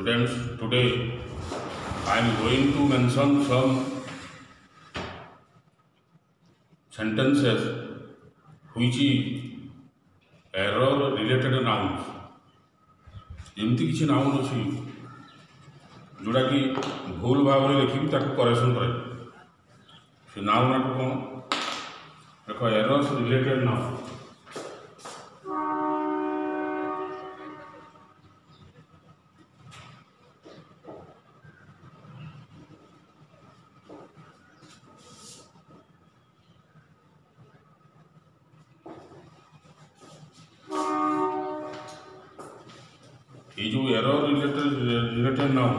Students, today I am going to mention some sentences which is error related nouns. एमती किसी noun अच्छी जोड़ा कि भूल भाव में लिखी करेक्शन करे से नाउन कौन देख एरर्स रिलेटेड नाउन ये जो error related noun,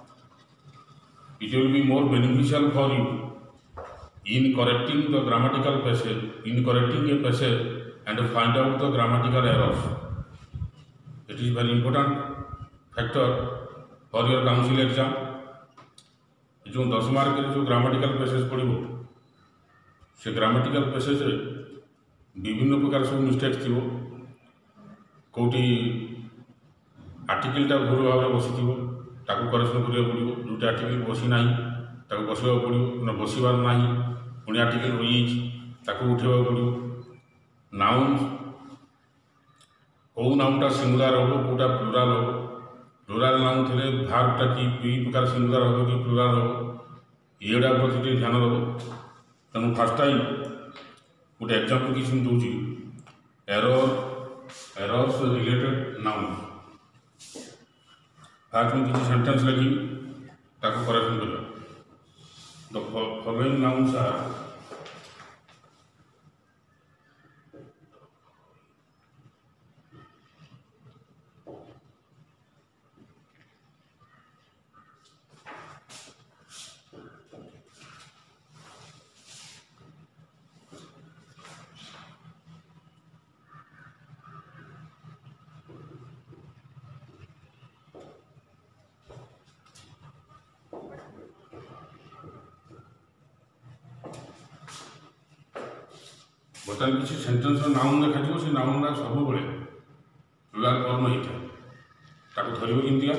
it will be more beneficial for you in correcting the grammatical passage, in correcting a passage and find out the grammatical errors. It is very important factor for your council exam. जो 10 mark के जो grammatical passage पढ़ो से grammatical passage विभिन्न प्रकार सब mistakes थी कौटी आर्टिकलटा भूल भाव में बसी ताकू करेक्शन करा पड़ो जोटा आर्टिकल बसी ना बसवा पड़ो ना बसबार ना पुणी आर्टिकल रही उठेवा पड़ो नाउन कौ नाउनटा सिंगुलर हम कौटा प्लुराल हम प्लुराल नाउन थे भार्बटा कि प्रकार सिंगुलर हम कि प्लुराल हम येड़ा प्रति ध्यान दब तेणु फास्ट टाइम गोटे एग्जाम्पल किसी दूसरी एरर्स रिलेटेड नाउन फास्ट में किसी सेंटेंस लगी करेक्शन कर द फॉलोइंग नाउन्स आर बर्तमान किसी सेंटेंस नाउन देखा से नाउन सब प्लुराल फॉर्म होता है धरव केमतिका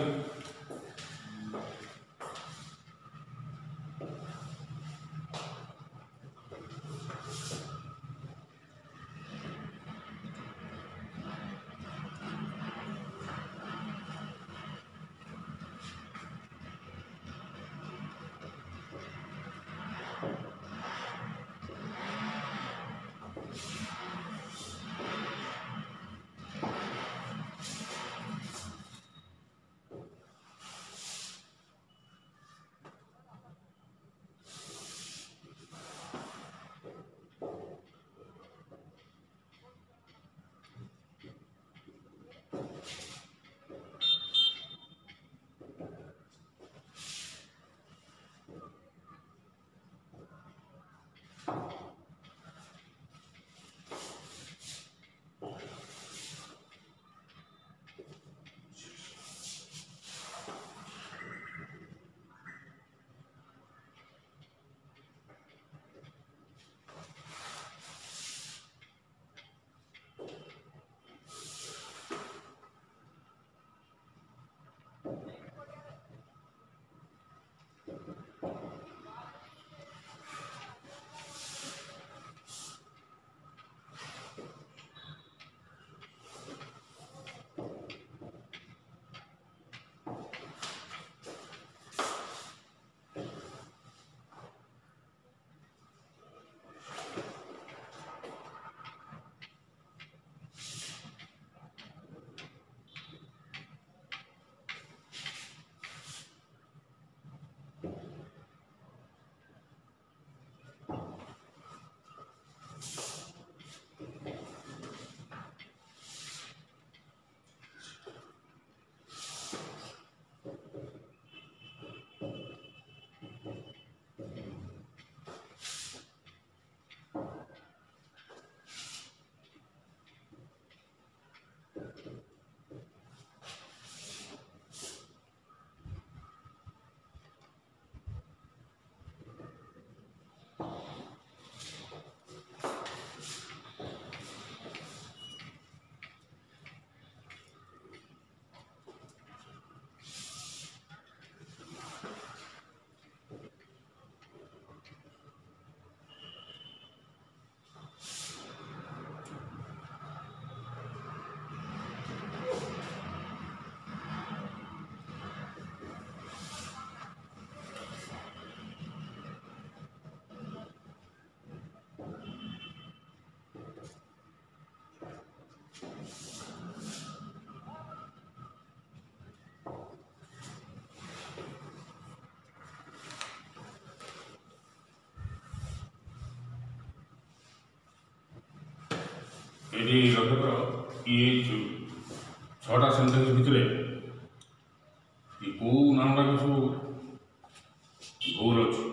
ये लक्ष्य ये 6टा सेंटेंस भितर ये कौ नाम गुड़ा सब भूल अच्छे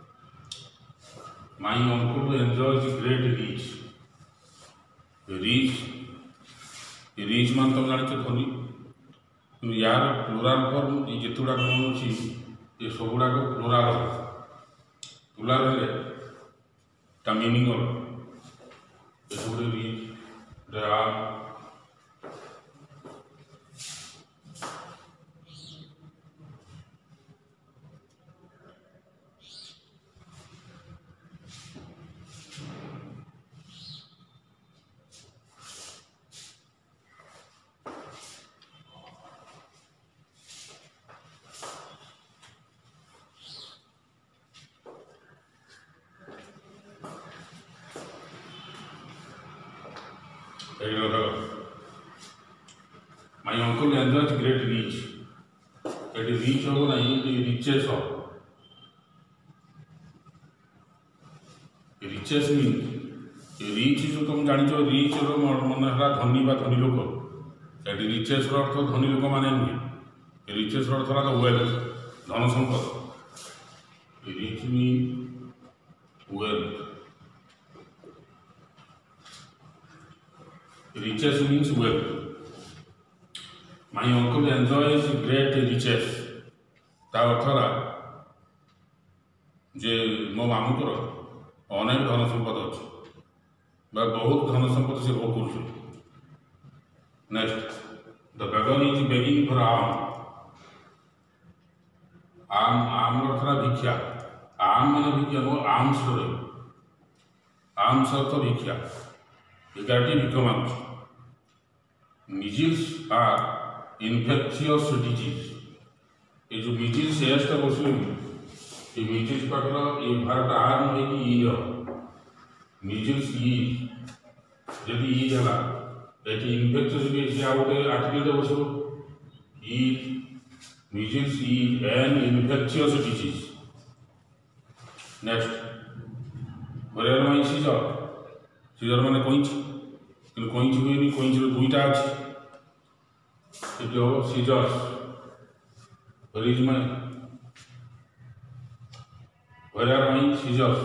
my uncle enjoys great rich man तुम जान धनी कि यार प्लूराल फॉर्म ये जिते गुड़ा कौन अच्छी ये सब गुड़ाक प्लूराल ता मीनिंग अलग ये rich My uncle enjoys great reach. It is reach हो ना ये riches हो. Riches means reach जो तुम जानी जो reach रो मन हला धनी बा धनी लोग. ये riches रो अर्थ धनी लोग माने नहीं. Riches रो अर्थ हला wealth धन संपद. Rich means wealth. Riches means wealth. My uncle enjoys great riches. ता अर्थरा जे मो मामू कर अनेक धन संपद अच्छे बहुत धन संपद से भोग कर. Next the beggar is begging for आम अर्थरा भिक्षा. आम माने भिक्षा नो आर्म्स अर्थ भिक्षा. एगारटी भिक्ष मांग. Measles are infectious disease. ये जो measles एस्टा बसले ये measles पाकर ये भारत आर्म है कि ये measles ये यदि ये जला एक infectious भी ऐसे आओगे आर्टिकल तो बसो ये measles is an infectious disease. Next बरेर में सीजर माने कोइंच कोइंच हुए नहीं कोइंच दुईटा अच्छे ये सीजर्स रिज में वेयर में सीजर्स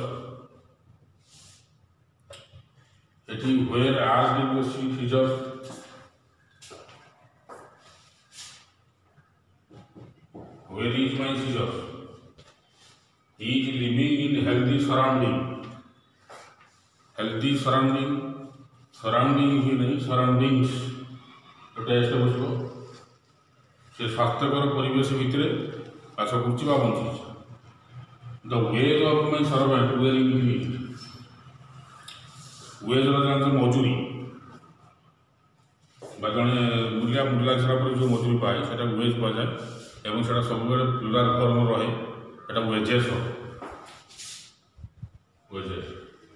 ये वेयर आज scissors where is my scissors is living in healthy surrounding surrounding ही नहीं सराउंडिंग्स टेस्ट बसलो से स्वास्थ्यकर परिवेश भितर बास कर बंची. The wages of my servant wearing meat. Wage जान मजूरी जड़े मूलिया बुला सारापर जो मजूरी पाए से वेज कहुए और सब प्लूराल फॉर्म रहे वेजेस वेजेस.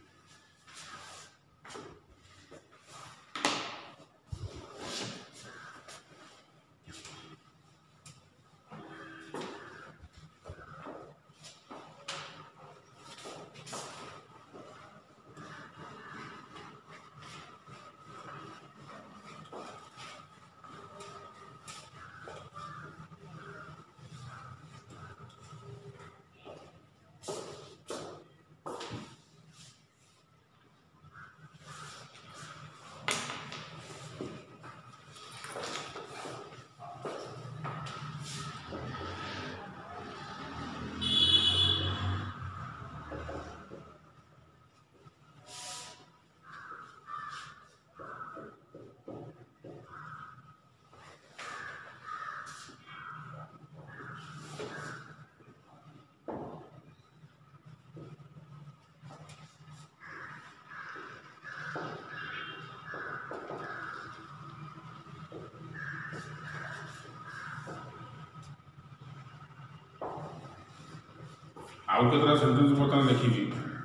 आउ केतरा सेंटेंस बर्तमान लिखी.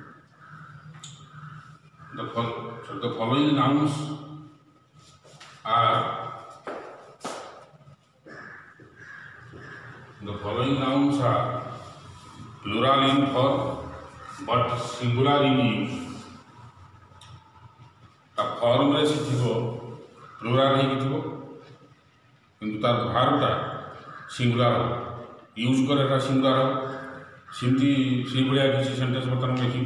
The following nouns are plural in form but singular in use. Form रे प्लुराल हो कि तार बाहरटा सिंगुलार यूज करे सिंगुलार सिमती से भाया किसी सेंटेंस बर्तमान लिखी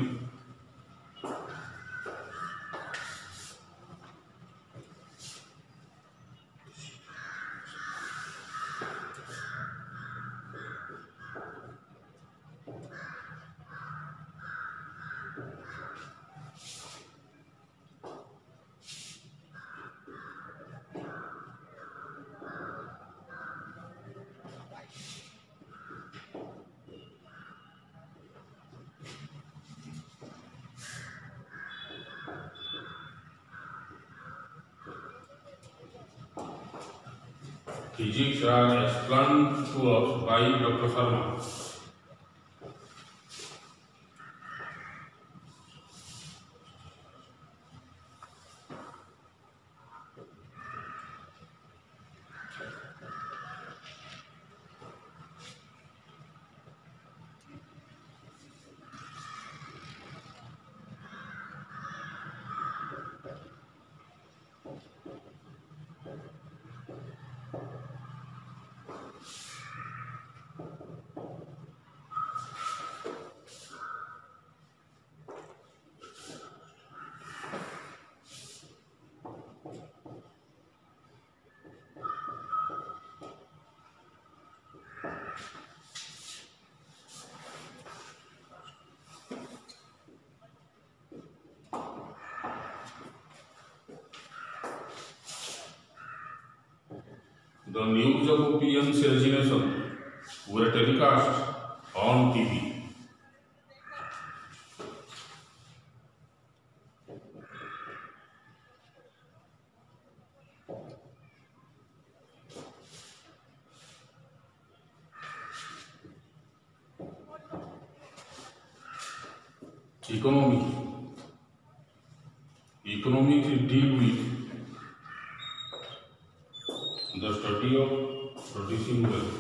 Physics are explained to us by Dr. Sharma. The news of PM's resignation were telecast on TV. Economics deal with the study of producing wealth.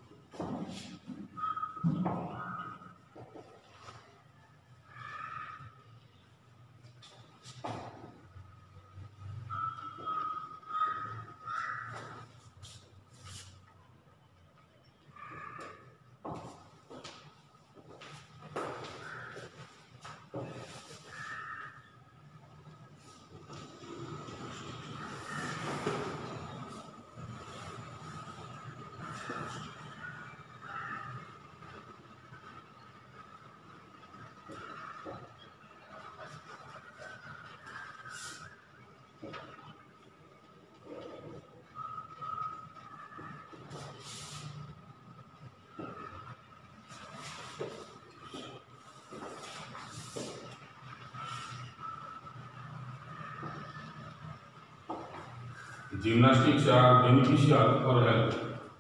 Gymnastics are beneficial for health.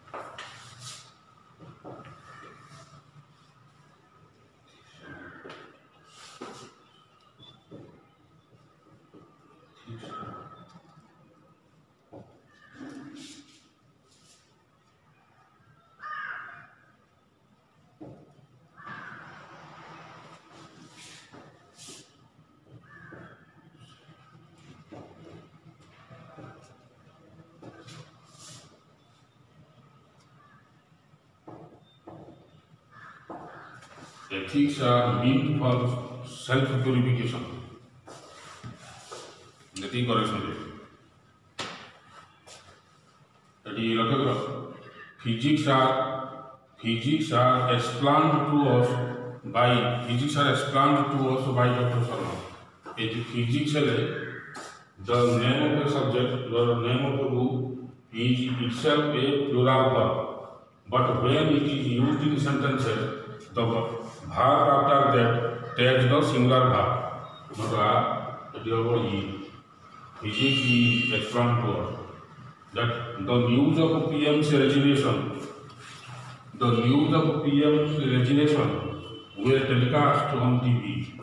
Ethics are meant for self-purification. Ethics correction. Physics are explained to us by Dr. Sharma. Physics the name of the subject, the name of the book is itself a plural verb. But when it is used in sentences, the verb after that takes the singular verb. Physics is explained to us that the news of PM's resignation were telecast on TV.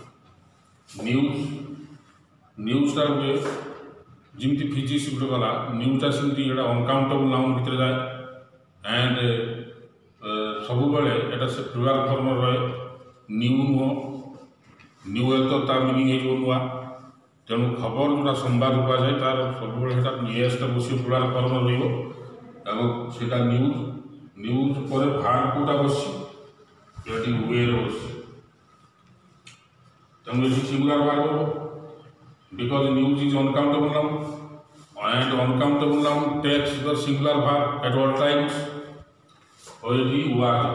News हुए जिमती physics गुटे गला news सेमती एटा uncountable noun भितर जाए and सब बेले एटा से plural form रहे न्यू नुह न्यू तो तार मीनिंग हो नुआ तेणु खबर जोटा संवाद कहुए तार सब नियरेस्ट बस प्लुराल फर्म रहा न्यूज न्यूज पर भाग कौटा बस वेयर बस तेणु ये सिंगुलर भाग हम because news is uncountable noun and uncountable noun takes the singular भाग एट ऑल टाइम्स और ये was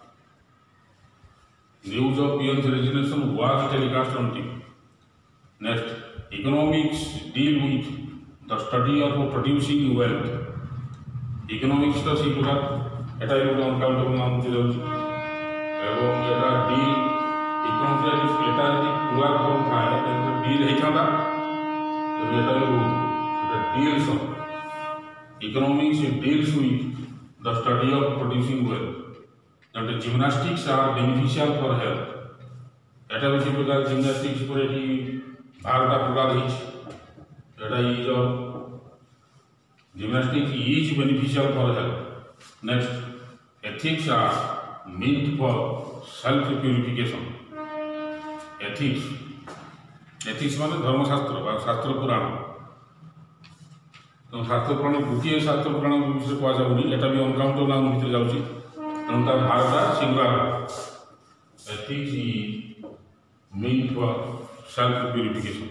news of PM's resignation was telecast on TV. Next, economics deal with the study of producing wealth. Economics तो सीखा एटा भी uncountable noun से जाऊँ एवं एटा deal economics एटा यदि पूरा फॉर्म था तो डील है क्या था तो एटा भी deals economics deals with the study of producing wealth. that gymnastics are beneficial for health. एटा भी प्रकार जिम्नास्टिक्स पर एटी भारत पूरा रही एटा is gymnastics is beneficial for health. Next, ethics are meant for self purification. Ethics माने धर्मशास्त्र बा शास्त्र पुराण. तो शास्त्र पुराण गोटे शास्त्र पुराण विषय कह जाऊनी एटा भी अनकाउंटेबल नाउन भितर जाउची तेणु तार भारतटा singular. Ethics is meant for self purification.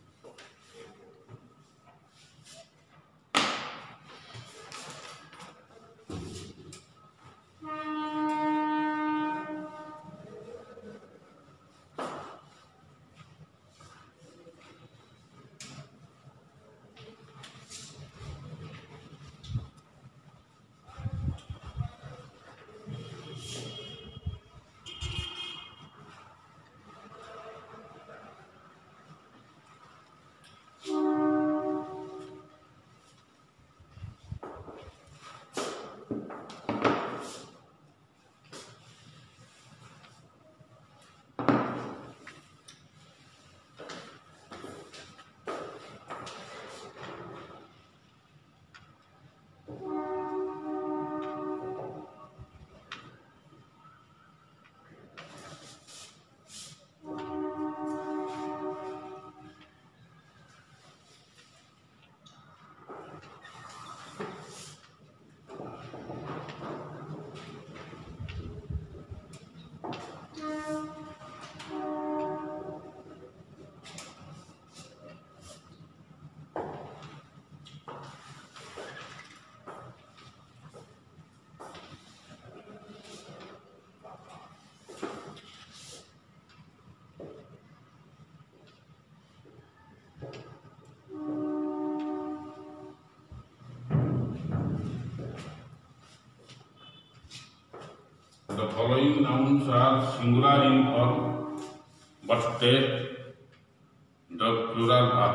The following nouns are singular in form but take the plural verb.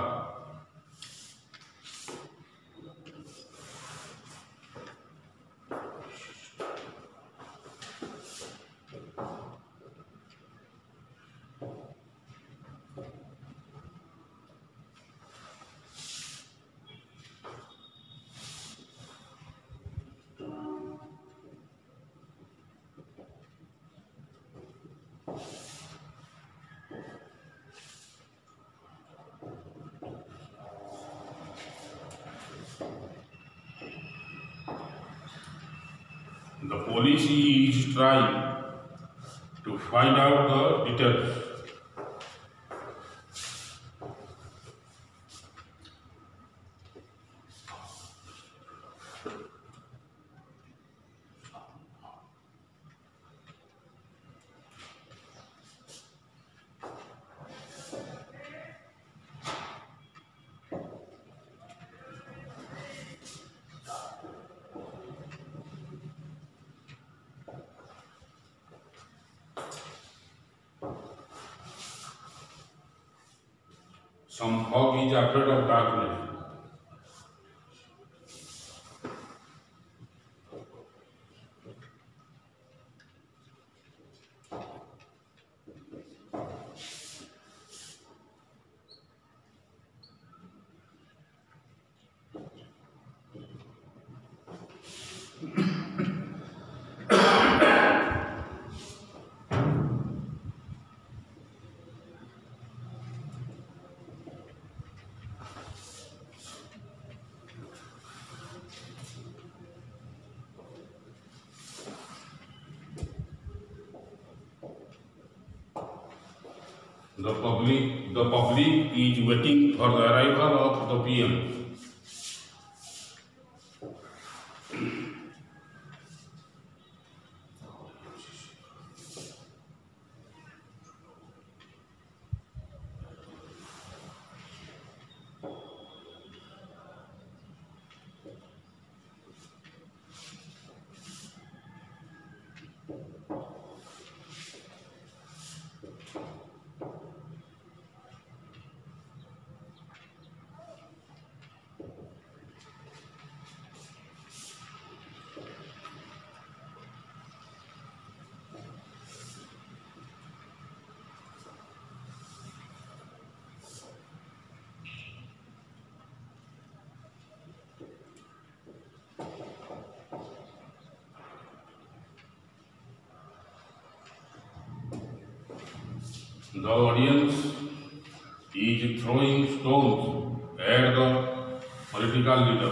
The police is trying to find out the details. Some fog is afraid of darkness. The public is waiting for the arrival of the PM. The audience is throwing stones at the political leader.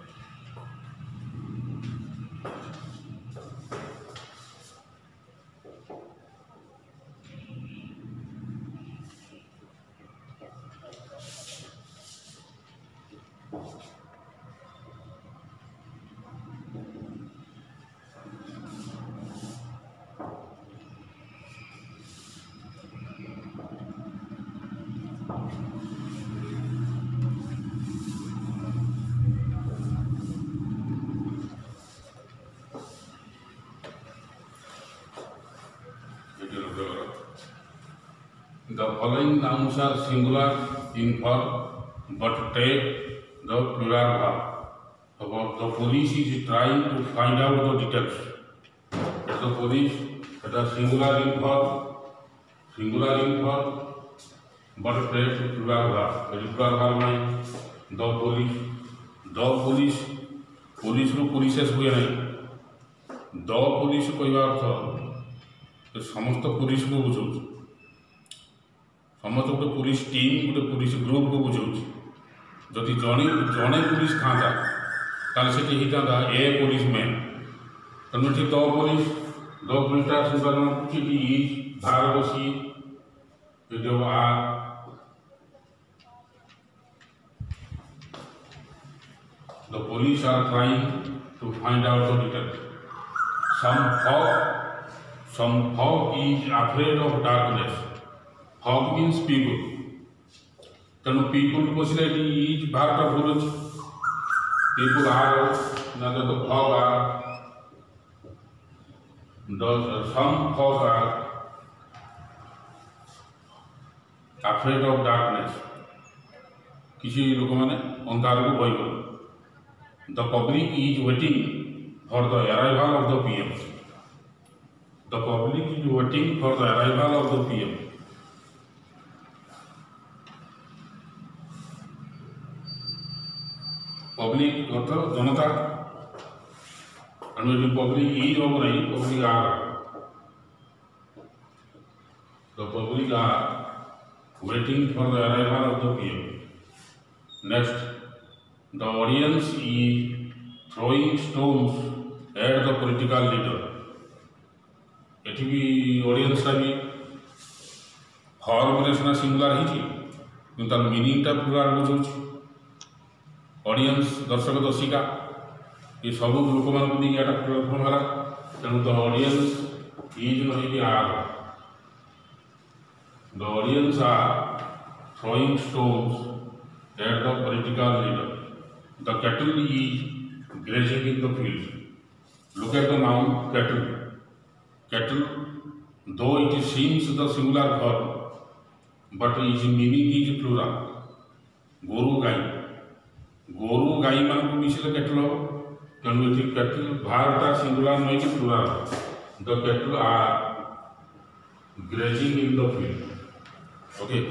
The following nouns are singular in form but take the plural verb. The police is trying to find out the details. The police, the singular in form, but take the plural verb. The plural verb means the police ru polices हुए नहीं. The police कहवा अर्थ समस्त police को बुझाऊँ. समस्त गोटे police team गोटे police group को बुझाऊँ. जदि जड़े पुलिस था से होता ए पुलिस मैन तेणु द पुलिसटा सिंगल भार बसी The police are trying to find out the details. Some fog is afraid of darkness. Fog means people. Then people is part of village. People are the fog are. Some fog are afraid of darkness. किसी लोग माने अंधार को भय कर. The public is waiting for the arrival of the PM. The public is waiting for the arrival of the PM. Public earth Janata. And the public is over नहीं, public are. The public are waiting for the arrival of the PM. Next. The audience is throwing stones at the political leader. एटी भी audience भी form सीना singular ही तार meaning टा plural बुझाऊँ. Audience दर्शक दर्शिका ये सब लोक मान प्लुराल फॉर्म है. तेणु द ऑडियंस इज नहीं are. The audience are throwing stones at the political leader. The cattle is grazing in the field. Look at the noun cattle. Cattle, though it seems the singular form, but its meaning is plural. गोरु गाई मान को मिसले cattle हो. तेणु ये cattle भारता singular नहीं कि plural. The cattle are grazing in the field. Okay.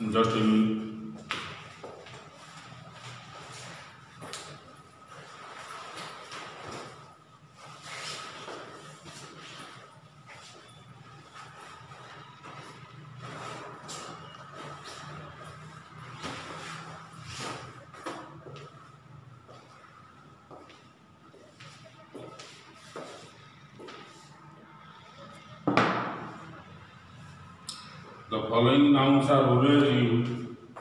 Just a minute. The following nouns are always used.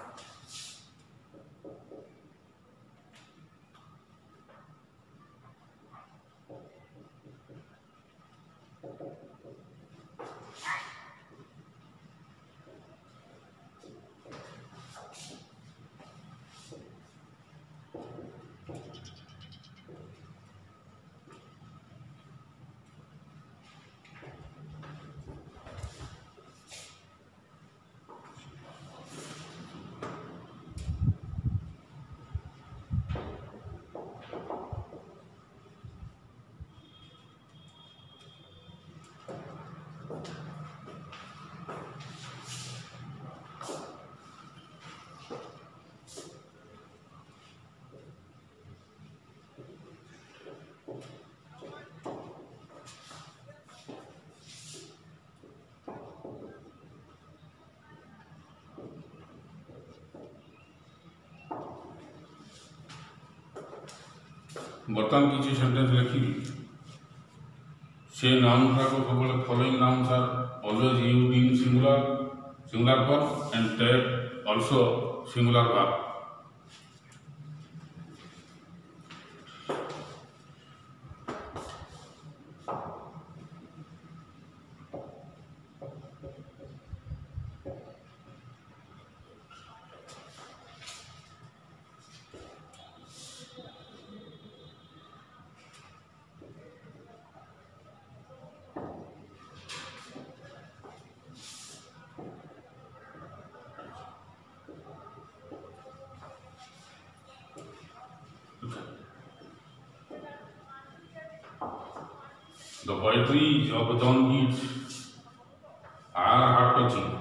बर्तमान किसी सेंटेंस लिखी से नाउन गुड़ाक सब following nouns are always used in singular form and take also singular verb. The poetry of John Keats are heart-touching.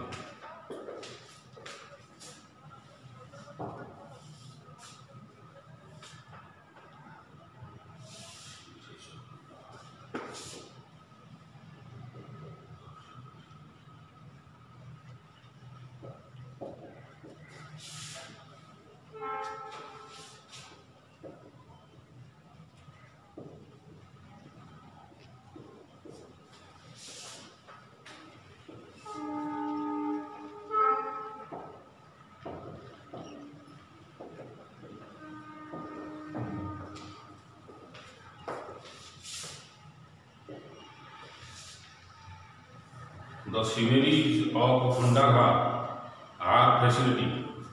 The sceneries of Kandahar are fascinating.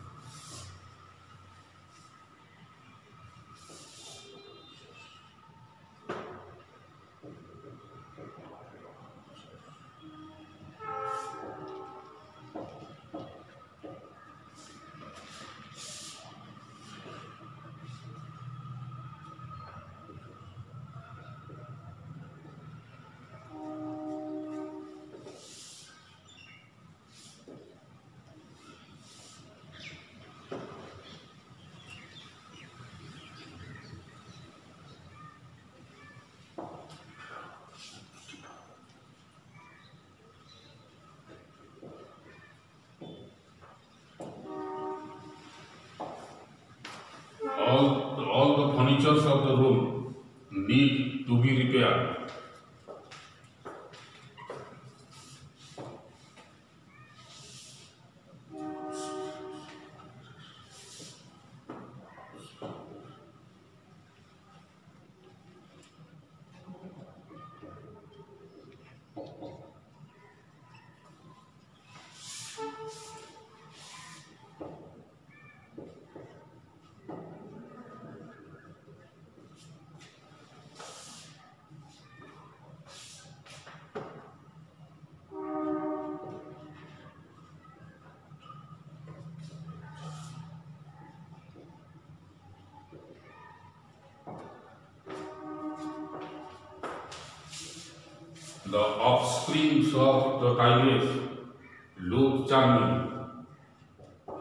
All the furnitures of the room need to be repaired. The offsprings of the tigress look charming.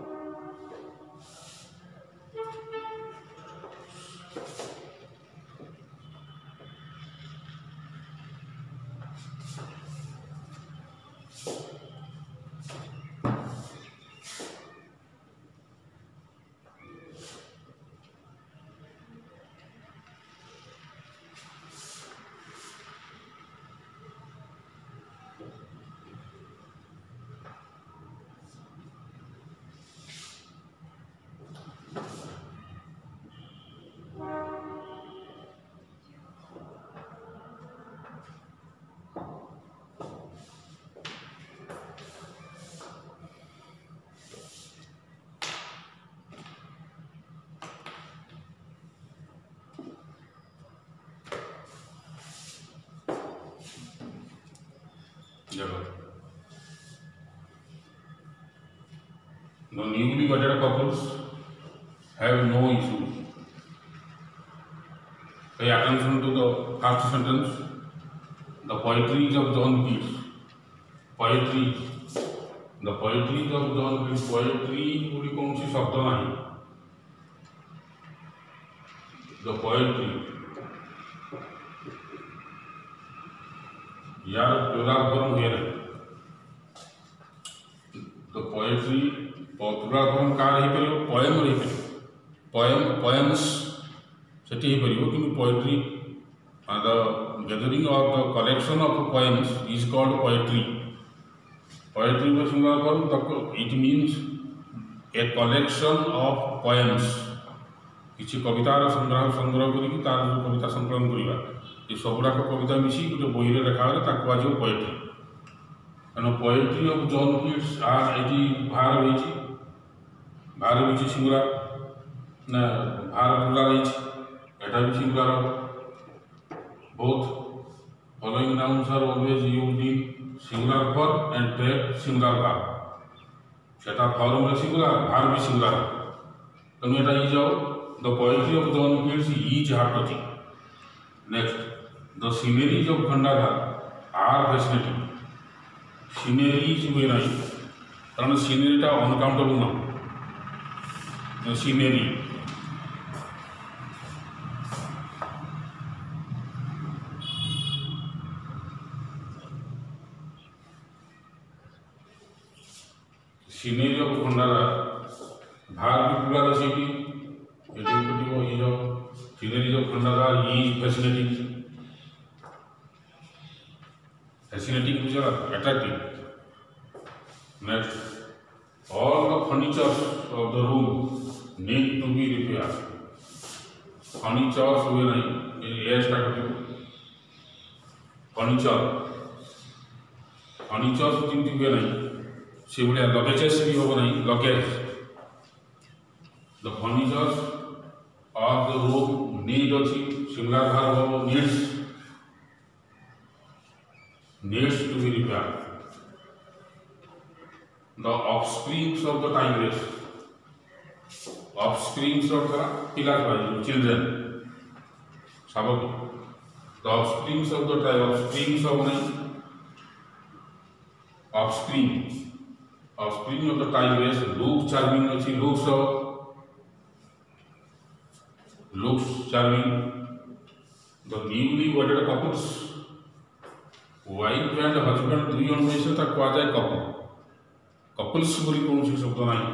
देखो, the newly wedded couples have no issues. Pay attention to the first sentence. The poetries of John Keats. Poetry. The poetries of John Keats. Poetry बोली कौन सी शब्द नहीं. The poetry. यार plural form है. The poetry plural form का रही परियो poem रही परियो. Poems सेठी ही परियो कि poetry the gathering of the collection of poems is called poetry. Poetry का singular form it means a collection of poems. किसी कवितार संग्रह करी तार कविता संकलन करिबा ये सबुराक कविता मिसी गोटे बही रे लिखा गले ताको आज पोएट्री. एनो poetry of John Keats are एटी भार होइछि सिंगुलर ना भार प्लुराल होइछि एटा भी singular. Both following nouns are always used in singular form and take singular verb. सेटा फॉर्म रे सिंगुलर भार भी सिंगुलर. तनु एटा ई जाओ the poetry of John Keats is heart-touching. Next, the sceneries of Khandadhar are fascinating. Sceneries हुए नहीं, कारण scenery टा uncountable ना. Scenery. Scenery of Khandadhar, भार भी पूरा रसीदी. Sceneries of Khandadhar is fascinating. Fascinating means attractive. Next, all the furniture of the room need to be repaired. Furniture हुए नहीं, ये स्टार्ट करो. Furniture जिनकी हुए नहीं, सिवलिया लगेजेस भी होगा नहीं, luggage. The furniture of the room need अच्छी सिंगुलर verb हो needs to be repaired. The offsprings of the tigress. Offsprings of the पिला भाई children. साबक. The offsprings of the tigress. Offsprings of नहीं. Offspring of the tigress look charming अच्छी looks charming. The newly wedded couples, wife and husband, दुई जन में से तक कहा जाए couple. Couples बोली कौन सी शब्द नहीं.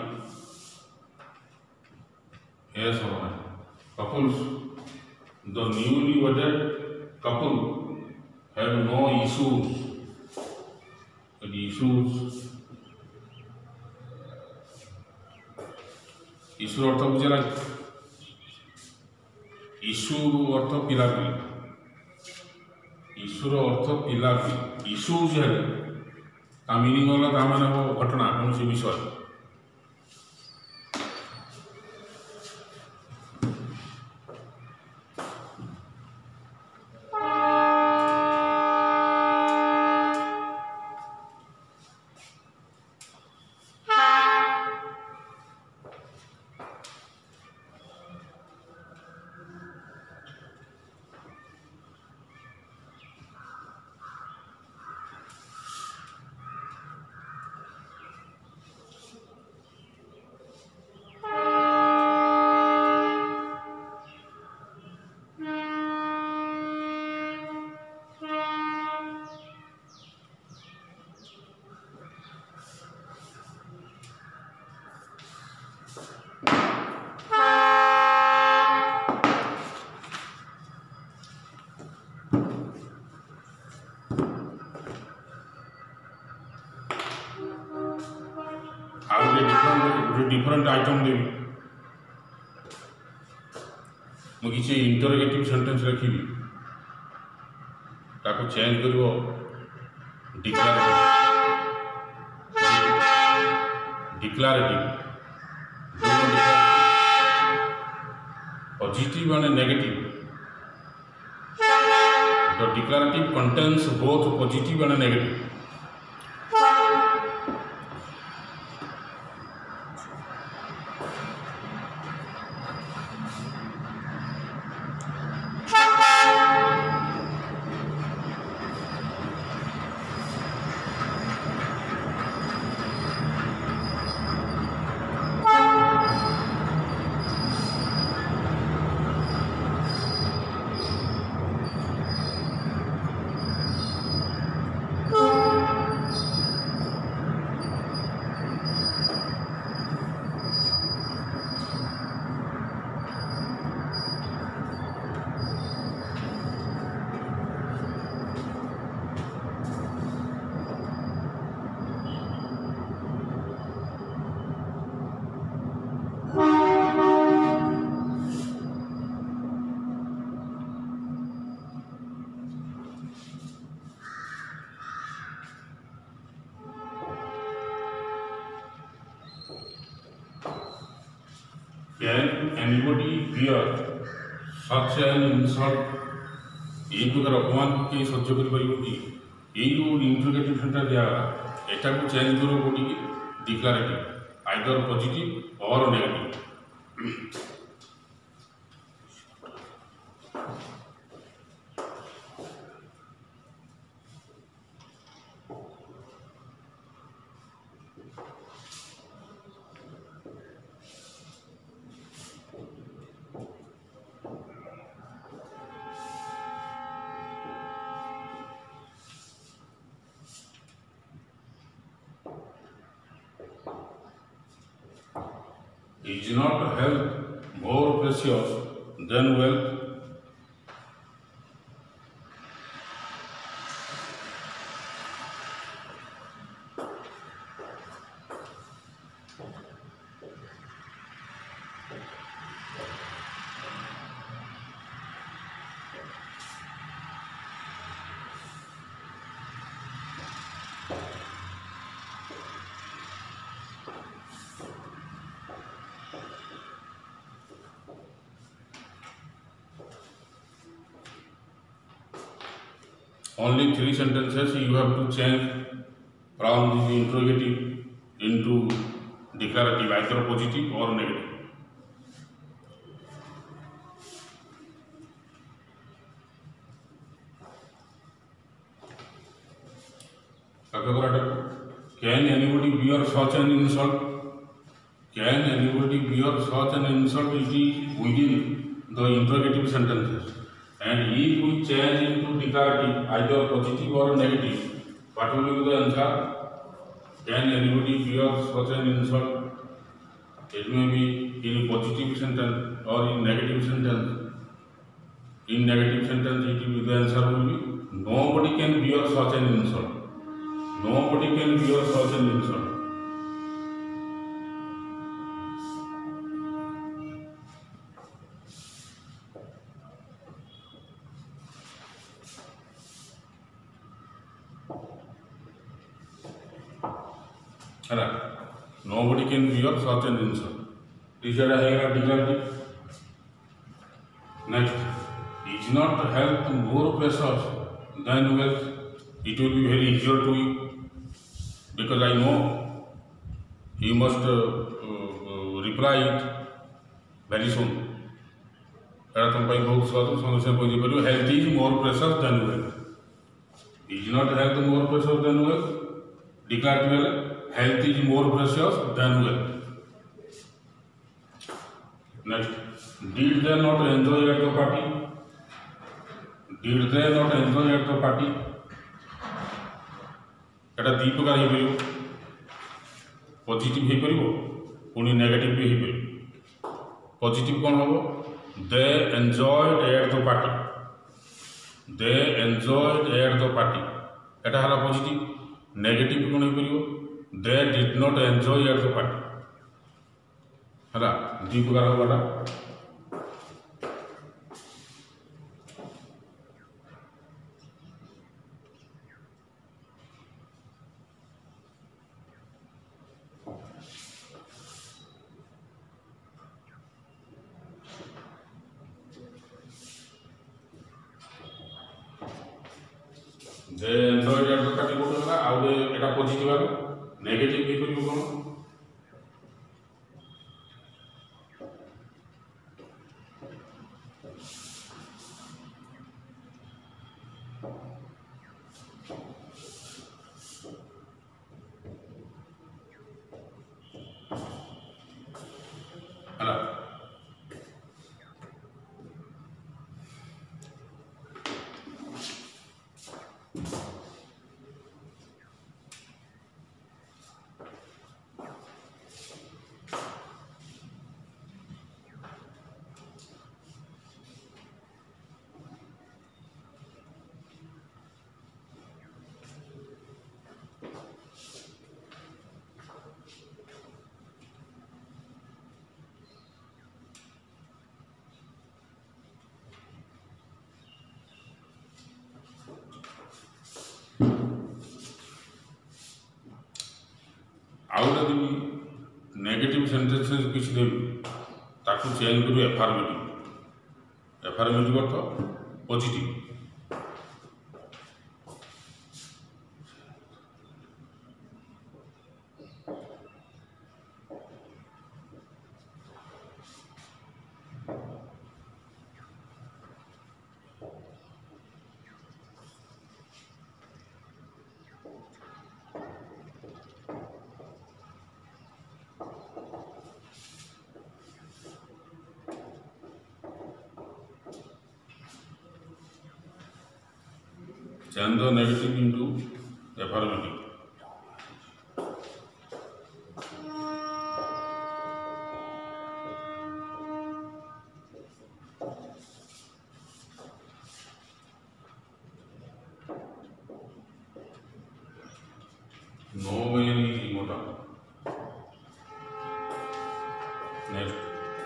ये सब है. Couples, the newly wedded couple have no issues. Issue अर्थ बुझे ना. इशू अर्थ पिलापिली. इशूर अर्थ पिलापिली. इशू जे ता मीनिंग होला ता माने वो घटना कौन सी विषय. डिफरेंट आइटम देवी मुझे किसी इंटरोगेटिव सेंटेंस रखी ताको चेंज करिवो declarative positive and negative. The declarative contains both positive and negative. Can anybody bear such an insult? এই প্রকার অপমানকে কেউ সহ্য করিপারিব কি? এই যে ইন্ট্রোগেটিভ সেন্টার দিয়াগলা এটাকে চেঞ্জ করব কোটিকি declarative either positive or negative. Is not health more precious than wealth? Only 3 sentences you have to change from the interrogative into declarative, either positive or negative. Can anybody bear such an insult? Can anybody bear such an insult? It is within the interrogative sentences. And if we change into declarative, either positive or negative, what will be the answer? Can anybody bear such an insult? It may be in a positive sentence or in negative sentence. In negative sentence, it will be the answer will be nobody can bear such an insult. Nobody can bear such an insult. Nobody can bear such an insult. Is that a declarative? Next, is not health more precious than wealth? It will be very easier to you because I know you must reply it very soon. Health is more precious than wealth. Is not health more precious than wealth? Declarative. Health is more precious than wealth. Next, did they not enjoy at the party? Did they not enjoy at the party? এটা দুই প্রকার হয়ে positive হয়ে পারিব পুনি negative भी হয়ে পারিব। পজিটিভ কোন হবো? They enjoyed at the party. They enjoyed at the party এটা হল পজিটিভ। নেগেটিভ কোন হয়ে পারিব? They did not enjoy at the party. है दुई प्रकार होगा। They enjoyed at the party कोट होगा आउ एटा पॉजिटिव है। नेगेटिव भी करियो कोन? हला आउट नेगेटिव सेंटेंसेस किसी देवी ताक ताकू चेंज करू एफर्मेटिव। एफर्मेटिव अर्थ positive. Change the negative into affirmative. No man is immortal. Next.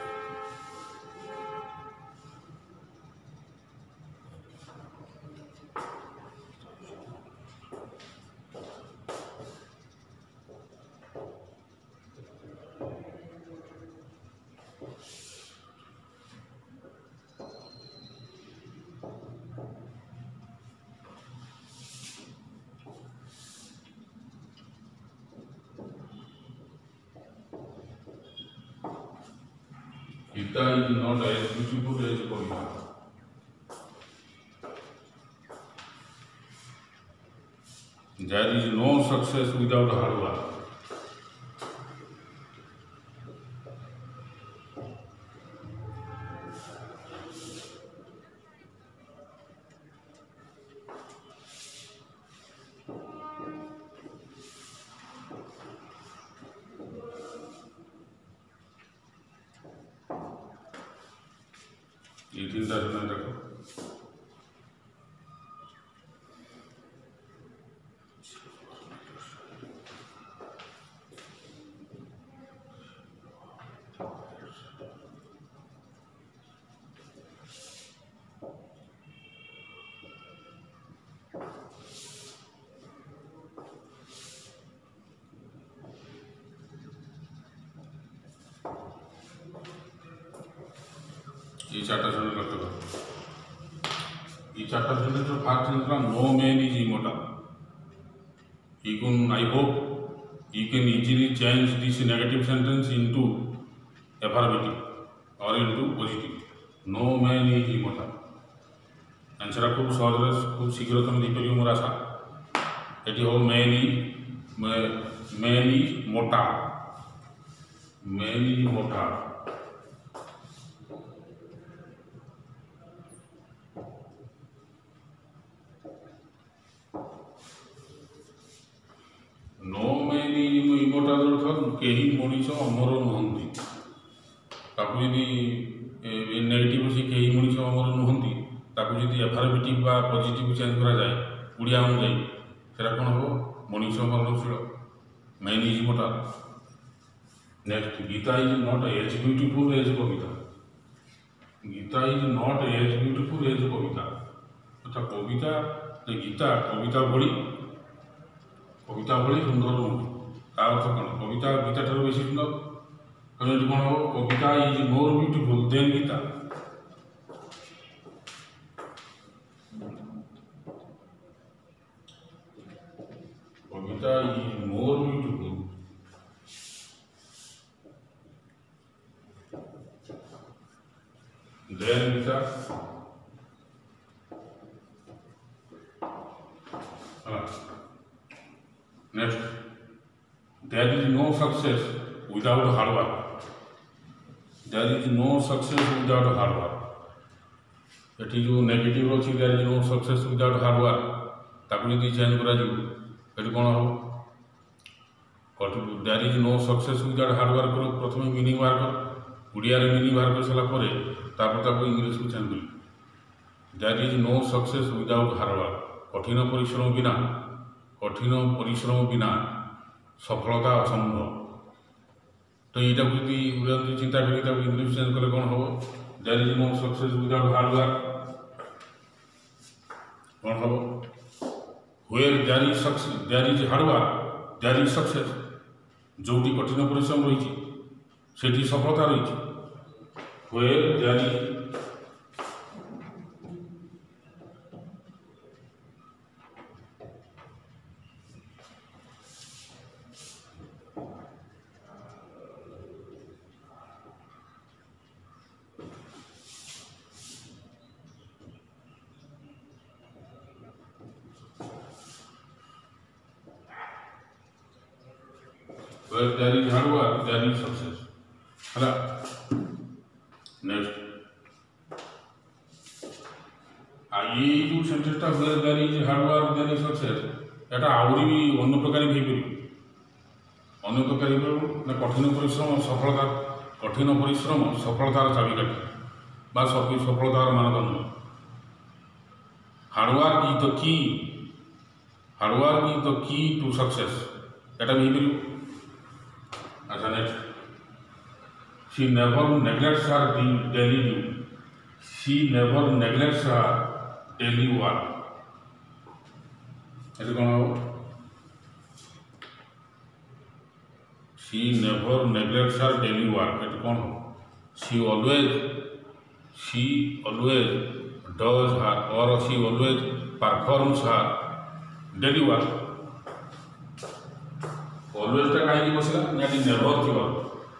Gita is not as beautiful as Kavita. There is no success without hard work. ये तीन तरह से रखो। ये चार्टर से रखते हो। ये चार्टर से जो फास्ट निकला no man is immortal. I hope you can easily change this negative sentence into affirmative or into positive. No man is immortal. Answer खूब सहज खूब शीघ्र तुम देखिए मोर आशा ये हो man is mortal. Man is mortal. No man immortal अर्थ कहीं मनीष अमर नुहति ताकू यदि नेगेटिव से कहीं मनीष अमर नुहति ताकू यदि एफर्मेटिव बा पॉजिटिव चेंज करा जाए उड़िया अनुजाई सेटा कौन हम मनीष मरणशील man is immortal. Next Gita is not as beautiful as Kavita. Gita is not as beautiful as Kavita अर्थात कविता गीता कविता भली सुंदर नुह तार अर्थ कौन कविता गीता ठार बेस सुंदर कौन कौन हम Kavita is more beautiful than Gita. Kavita is more beautiful than Gita. Next, there is no success without hard work. There is no success without hard work. ये जो नेगेटिव अच्छी there is no success without hard work ताकू यदि change करा जो ये कौन हो there is no success without hard work करो प्रथम मीनिंग बाहर कर उड़िया रे मीनिंग बाहर कर सारा परे तापर ताकू इंग्लिश को चेंज कर there is no success without hard work कठिन परिश्रम बिना सफलता असंभव। तो यहाँ को यदि चिंता करें इंग्लिश चेंज कले कौन हम there is no success without hard work कौन हम where there is hard work there is success जो कठिन परिश्रम रही सफलता रही where there is hard work, there is success. ହେଲା ନେକ୍ସଟ ये जो सेंटेंसटा where there is hard work there is success एटा आउरी भी अन्य प्रकार भी हेइपरि अन्य प्रकार हेइपरि ना कठिन परिश्रम सफलतार चाबिकाठी बा सफलतार मानदंड hard work is the key to success एटा भी हेइपरि अच्छा next she never neglects her daily duty. She never neglects her daily work. ऐसे कौन हो? She never neglects her daily work. ऐसे कौन हो? She always does her or she always performs her daily work. Always टा कहीं नहीं बसला, यानी never थी बात.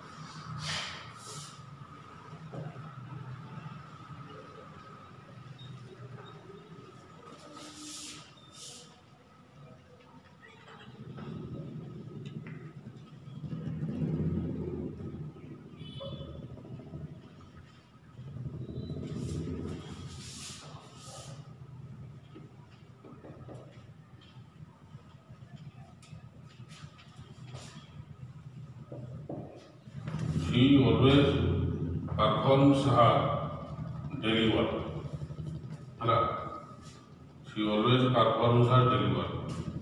She always performs her daily work. She always performs her daily work.